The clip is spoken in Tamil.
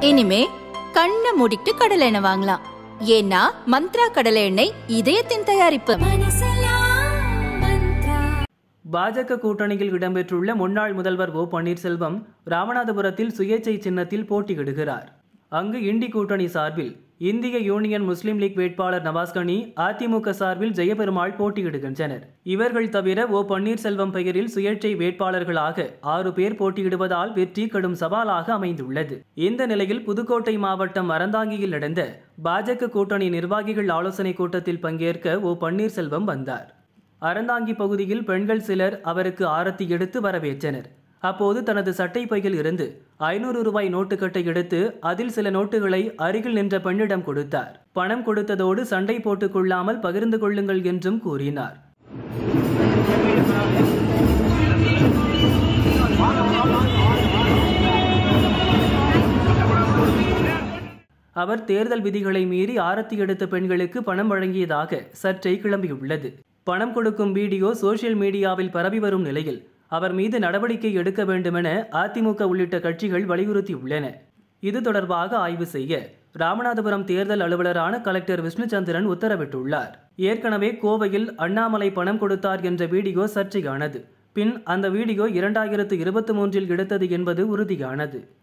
இனிமே கண்ணை மூடிட்டு கடலை எண்ணெய் வாங்கலாம். ஏன்னா மந்த்ரா கடலை எண்ணெய் இதயத்தின் தயாரிப்பு. பாஜக கூட்டணியில் இடம்பெற்றுள்ள முன்னாள் முதல்வர் ஓ பன்னீர்செல்வம் ராமநாதபுரத்தில் சுயேச்சை சின்னத்தில் போட்டியிடுகிறார். அங்கு இண்டி கூட்டணி சார்பில் இந்திய யூனியன் முஸ்லீம் லீக் வேட்பாளர் நவாஸ்கனி, அதிமுக சார்பில் ஜெயபெருமாள் போட்டியிடுகின்றனர். இவர்கள் தவிர ஓ பன்னீர்செல்வம் பெயரில் சுயேட்சை வேட்பாளர்களாக 6 பேர் போட்டியிடுவதால் வெற்றி கடும் சவாலாக அமைந்துள்ளது. இந்த நிலையில் புதுக்கோட்டை மாவட்டம் அறந்தாங்கியில் நடந்த பாஜக கூட்டணி நிர்வாகிகள் ஆலோசனை கூட்டத்தில் பங்கேற்க ஓ பன்னீர்செல்வம் வந்தார். அறந்தாங்கி பகுதியில் பெண்கள் சிலர் அவருக்கு ஆரத்தி எடுத்து வரவேற்றனர். அப்போது தனது சட்டை பையில் இருந்து 500 ரூபாய் நோட்டுக்கட்டை எடுத்து அதில் சில நோட்டுகளை அருகில் நின்ற பெண்ணிடம் கொடுத்தார். பணம் கொடுத்ததோடு சண்டை போட்டுக் கொள்ளாமல் பகிர்ந்து கொள்ளுங்கள் என்றும் கூறினார். அவர் தேர்தல் விதிகளை மீறி ஆரத்தி எடுத்த பெண்களுக்கு பணம் வழங்கியதாக சர்ச்சை கிளம்பியுள்ளது. பணம் கொடுக்கும் வீடியோ சோசியல் மீடியாவில் பரவி வரும் நிலையில் அவர் மீது நடவடிக்கை எடுக்க வேண்டுமென அதிமுக உள்ளிட்ட கட்சிகள் வலியுறுத்தியுள்ளன. இது தொடர்பாக ஆய்வு செய்ய ராமநாதபுரம் தேர்தல் அலுவலரான கலெக்டர் விஷ்ணுச்சந்திரன் உத்தரவிட்டுள்ளார். ஏற்கனவே கோவையில் அண்ணாமலை பணம் கொடுத்தார் என்ற வீடியோ சர்ச்சையானது. பின் அந்த வீடியோ 2023இல் எடுத்தது என்பது உறுதியானது.